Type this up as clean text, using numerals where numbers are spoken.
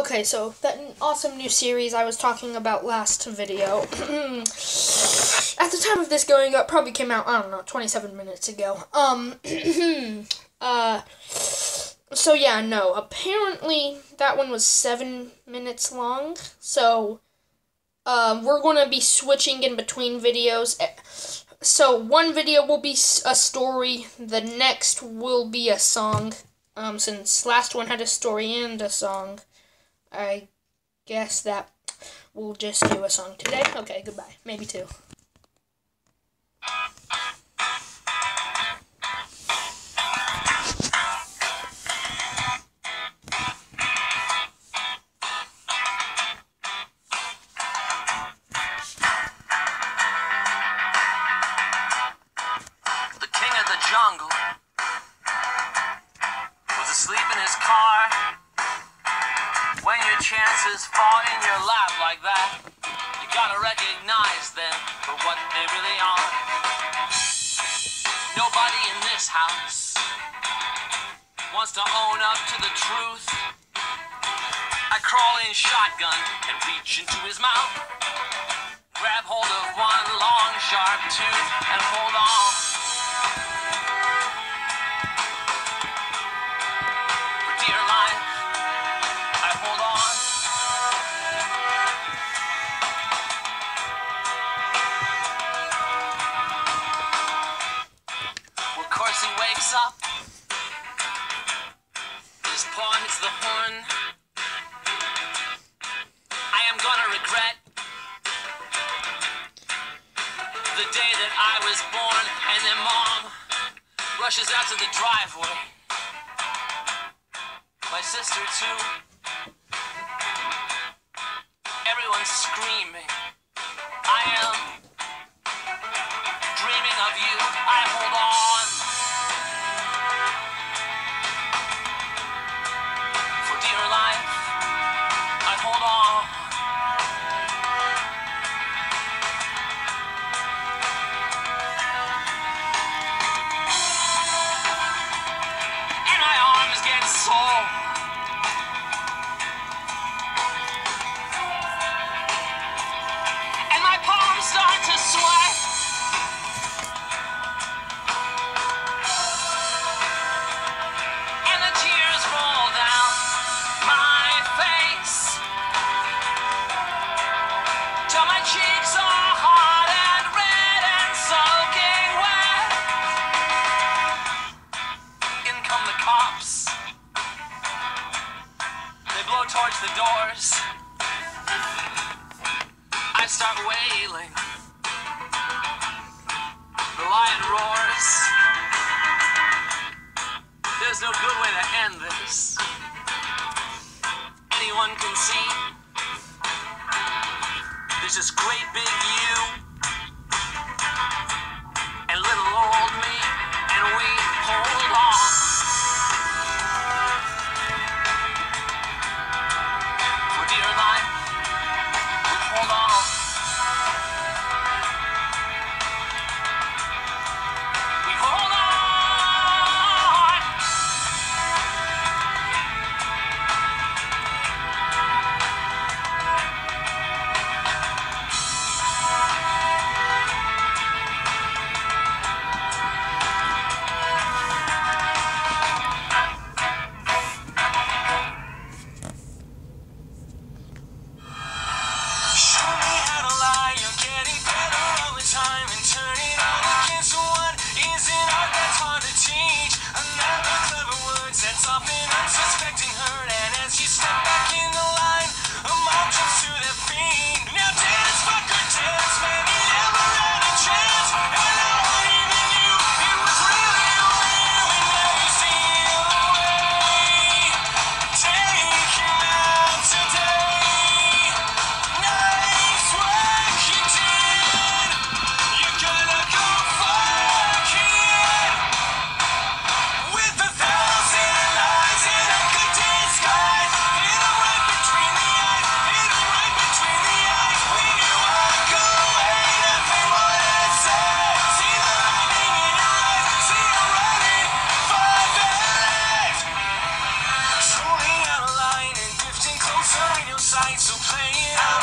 Okay, so that awesome new series I was talking about last video, at the time of this going up, probably came out, I don't know, 27 minutes ago. So yeah, no, apparently that one was 7 minutes long, so, we're gonna be switching in between videos. So one video will be a story, the next will be a song. Since last one had a story and a song, I guess that we'll just do a song today. Okay, goodbye. Maybe two. The king of the jungle was asleep in his car. When your chances fall in your lap like that, you gotta recognize them for what they really are. Nobody in this house wants to own up to the truth. I crawl in shotgun and reach into his mouth, grab hold of one long sharp tooth and hold on. For dear life, I hold on. Well, of course he wakes up, his paw hits the horn. I am gonna regret the day that I was born. And then Mom rushes out to the driveway, my sister too. Everyone's screaming. I am dreaming of you. I hold on. For dear life, I hold on. And my arms get sore. And my palms start to sweat. And the tears roll down my face till my cheeks are hot and red and soaking wet. In come the cops. They blow towards the doors. I start wailing. The lion roars. There's no good way to end this. Anyone can see there's this great big you and little old me, and we hold on. For dear life, we hold on. We hold on. sight, so play it out.